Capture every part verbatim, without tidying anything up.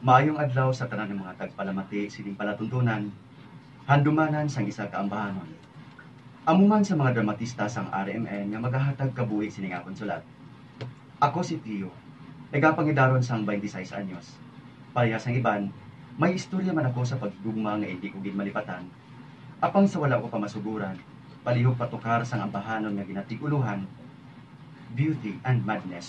Maayong adlaw sa tanan ng mga tagpalamati sining palatuntunan, handumanan sang isa ka ambahanon. Amuman sa mga dramatista sang R M N nga magahatag kabuhi sining akong sulat. Ako si Tio, nagapangidaron sang twenty-six anyos. Parehas sang iban, may istorya man ako sa pagigugma nga hindi ko gid malipatan. Apang sa wala ko pamasuguran, palihog patukar sang ambahanon nga ginatikuluhan, Beauty and Madness.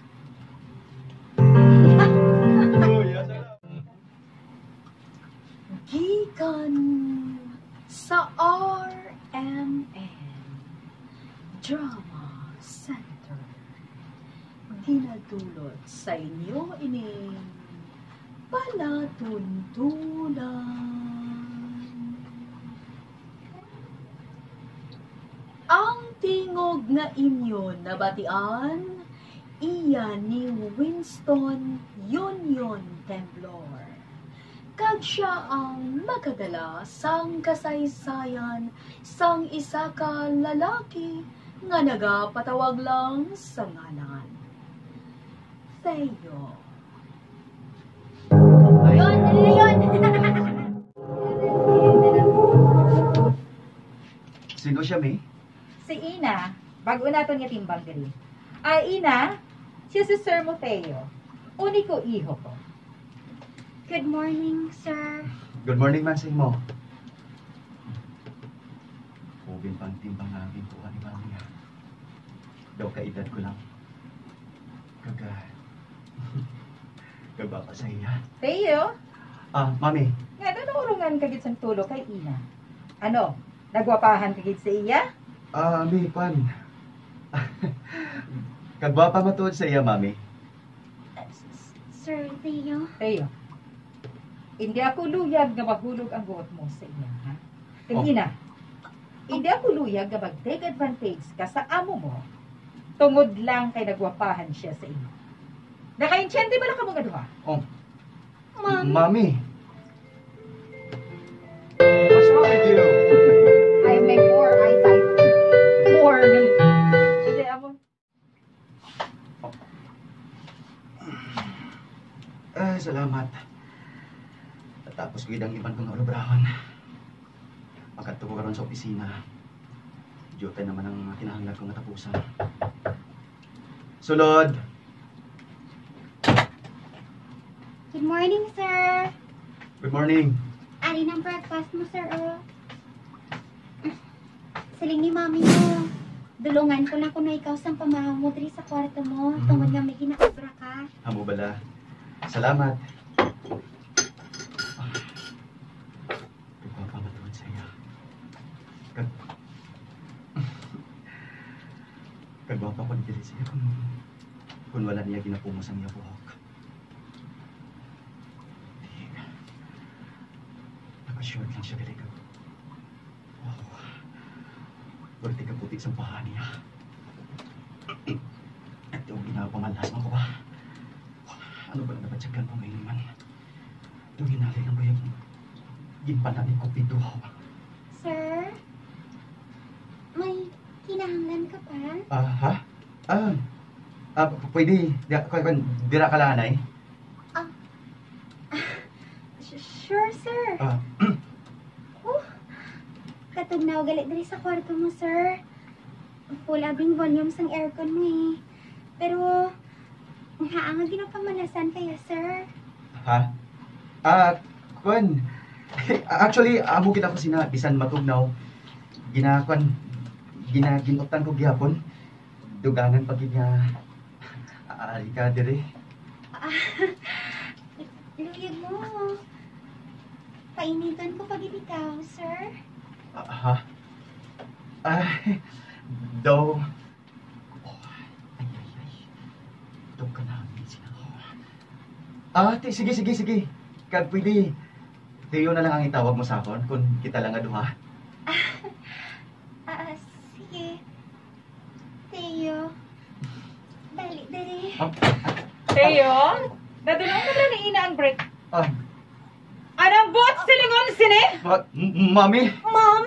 Gikan sa R M N Drama Center, dinadulot sa inyo ining palatuntunan. Ang tingog nga inyo nabatian, iya ni Winston Union Temblor. Kag siya ang makadala sang kasaysayan sang isa ka lalaki nga nagapatawag lang sa ngalan. Theo. Ayun, ayun! Sino siya, May? Si Ina, bago naton nga timbang diri. Ah, Ina, siya si Sir Mateo. Uni ko iho ko. Good morning, sir. Good morning man sa imo. Kubin pang timbang nga ginto ni Mami. Daw ka edad ko lang. Kaga. Kagba pa sa iya. Teo? Ah, Mami. Nga, nanurungan ka gid sang tulo kay Ina. Ano, nagwapahan ka gid sa iya? Ah, May, pan. Kagba pa matuod sa iya, Mami. Uh, Sir Theo? Teo, hindi ako luyag nga mahulog ang buhat mo sa iya, ha? Kag Oh. Ina, hindi ako luyag nga mag-take advantage ka sa amo mo tungod lang kay nagwapahan siya sa iyo. Nakaintyende ba lang ka mga duha? Oh. Ma'am? Mami. What's wrong with you? I may poor eyesight. Poor me. Hindi, amo. Ay, salamat. Tapos ko idang iban kong ulubrahan. Pagkat ko karon sa opisina, Diyote naman ang kinahanglan kong natapusan. Sulod! Good morning, sir. Good morning. Ari ng breakfast mo, sir, oh. Siling ni mami mo. Dulungan ko lang kung na ikaw sang pamahaw mo diri sa kwarto mo. Mm. Tungod nga may ginaobra ka. Amo bala. Salamat. Pagpapamatuan sa iya. Kag... Kagwapa ko ni dili siya kung... kung wala niya ginapumos ang iya buhok. Naka-short lang siya gali ka. Wow. Berti ka puti sa paha niya. At yung ginapamalas mo ko ba? Ano ba na nabatsyagan ko ngayon man? Ito ginali ng bayag mo. Ginpananin ko piduhaw. Sir? May kinahanglan ka pa? Ah, ha? Ah, ah, pwede. Di- Kaya kan, dira ka lanay? Sure, sir. Ah, Oh, katugnaw galit diri sa kwarto mo, sir. Full abing volume sang aircon mo eh. Pero, nga nga ginapamalasan kaya, sir. ha? Ah, kun. Actually, amo gid ako sina bisan matugnaw. Ginakuan ginaginutan ko gihapon. Duganan pag gid nga aari ka diri. Ah, luyag mo. Painitan ko pag ikaw, sir. Ah, ha? Ay, daw. Oh, ay, ay, ay. Daw ka namin sinako. Ah, ti, sige, sige, sige. Kag pwede. Tiyo na lang ang itawag mo sa akon kung kita lang nga duha. Ah, sige. Teo. Dali, dali. Ah, Teo, dadulong ka na ni Ina ang break. ah, Anong bot silingon sini? ma- m- mami? Mom?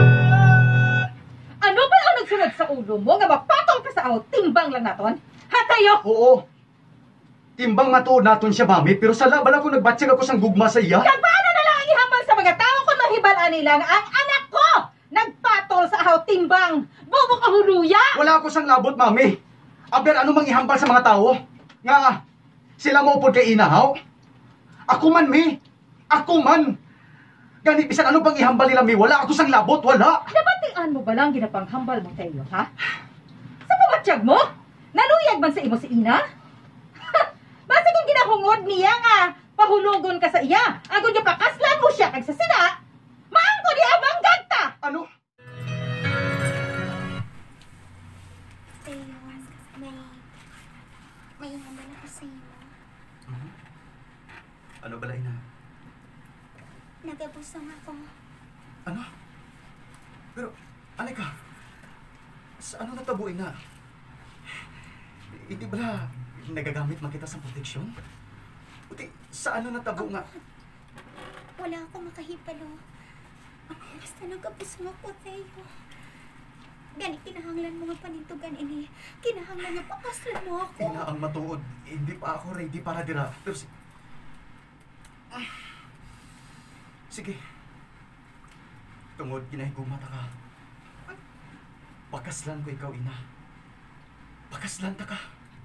Ano ba ang nagsunod sa ulo mo nga mapatol ka sa aw timbang lang naton? Hata Teo! Oo. Timbang matuod naton siya, mami, pero sa laban ako nagbatsig ako sang gugma sa iya. Kag paano na lang ang ihambal sa mga tao kung mahibalaan nila nga ang anak ko nagpatol sa ahaw timbang? Bobo ka huluya! Wala ako sang labot, mami. Aber, ano mang ihambal sa mga tao? Nga, sila mo po kay inahaw? Ako man, mi. Ako man. Ganit, bisan ano bang ihambal nila, mi? Wala ako sang labot, wala. Nabatian mo ba lang ginapanghambal mo, Teo, ha? Sa pamatsyag mo? Naluyag man sa imo si Ina? Basta kung ginahungod niya nga, pahulugon ka sa iya, agod niya pakaslan mo siya kag sa sina, maangko di abang ganta! Ano? Teo, may... may ihambal ako sa iyo. Ano balay na? Nagabusong ako. Ano? Pero, anay ka? Sa ano natabuin na? Hindi ba nagagamit makita sa proteksyon? Buti, sa ano natabo nga? Wala ako makahipalo. Basta nagabusong ako, Teo. Gani, kinahanglan mo nga panintugan ini. Kinahanglan nga pakaslan mo ako. Ina ang matuod. Hindi pa ako ready para dira. Pero si... Sige. Tungod, kinahigumata ka. Pakaslan ko ikaw, ina. Pakaslan ta ka.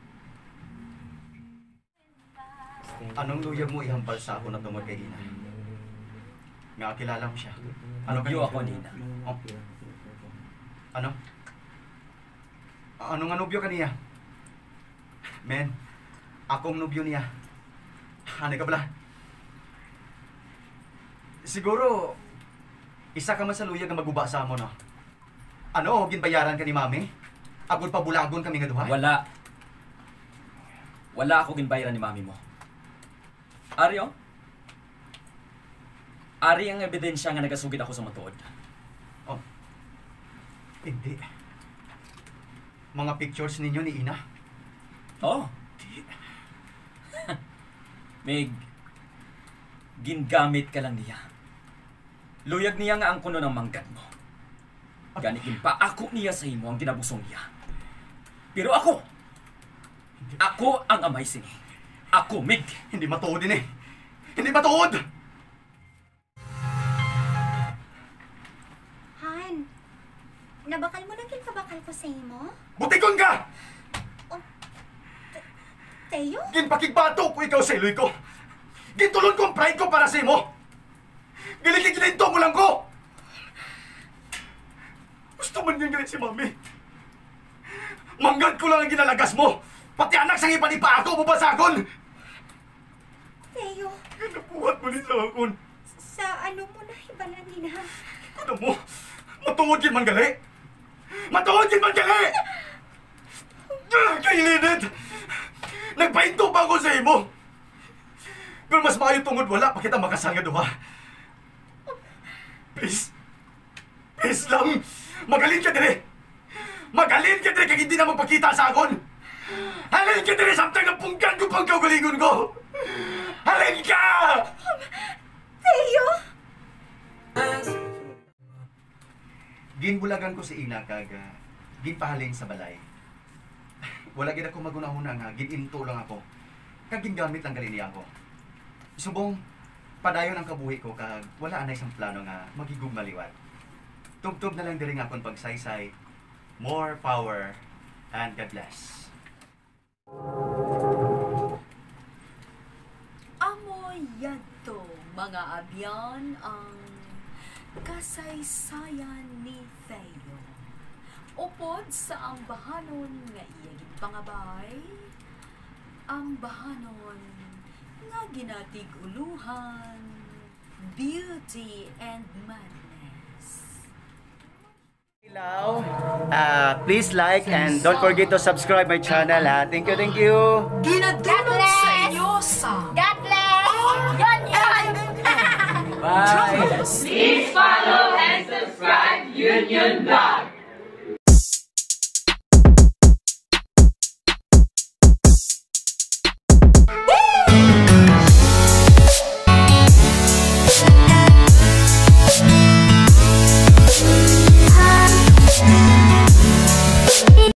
Anong luyag mo ihambal sa ako na tungod kay ina? Nga, kilala mo siya. Ano Nobyo ka- ako, Nina. Oh. Ano? Anong anobyo ka niya? Men, akong nobyo niya. Ano ka pala? Siguro, isa ka man sa luyag nga maguba sa amo, no? Ano, ginbayaran ka ni mami? Agod pa bulagon kami nga duha? Wala. Wala ako ginbayaran ni mami mo. Ari, oh. Ari ang ebidensya nga nagasugid ako sa matuod. Oh. Hindi. Mga pictures ninyo ni Ina? Oh. Meg, gingamit ka lang niya. Luyag niya nga ang kuno ng manggad mo. Ganikin pa ako niya sa imo ang ginabusong niya. Pero ako, ako ang amay sini. Ako, Meg. Hindi matuod din eh. Hindi matuod! Han, nabakal mo na kinabakal ko sa imo? Butikon ka! Teo? Ginpakigbato ko ikaw sa iloy ko. Gintulon ko ang pride ko para sa imo. Gilikig-gilinto mo lang ko. Gusto man yung galit si mami. Manggad ko lang ang ginalagas mo. Pati anak sang ipanipa ako, bubasagon. Teo, Nabuhat mo ni sa akon. sa ano mo na hibalan nina? Ano mo? Matuod yun man gali. Matuod yun man gali! Ah, Kailinit! Nagpahinto pa ako sa imo. Pero mas maayo tungod wala pa kita makasal nga duha. Please. Please lang. Magalin ka dire. Magalin ka dire kag hindi na magpakita sa akon. Halin ka dire samtang napungkan ko pang kaugalingon ko. Halin ka! Teo? Ginbulagan ko si Ina kag uh, ginpahalin sa balay. Wala gid ako magunahuna nga gininto lang ako. Kag gingamit lang gali niya ako. Subong padayon ang kabuhi ko kag wala anay isang plano nga magigugma liwat. Tugtog na lang diri nga akong pagsaysay. More power and God bless. Amo yadto mga abyan ang kasaysayan ni Theo. Upod sa ambahanon nga iyagin pangabay, ambahanon nga ginatiguluhan, beauty and madness. Hello. Uh, please like and don't forget to subscribe my channel ha. Thank you, thank you. Ginadulog sa inyo sa God bless! Yon, yon! Bye! Please follow and subscribe Union Vlog.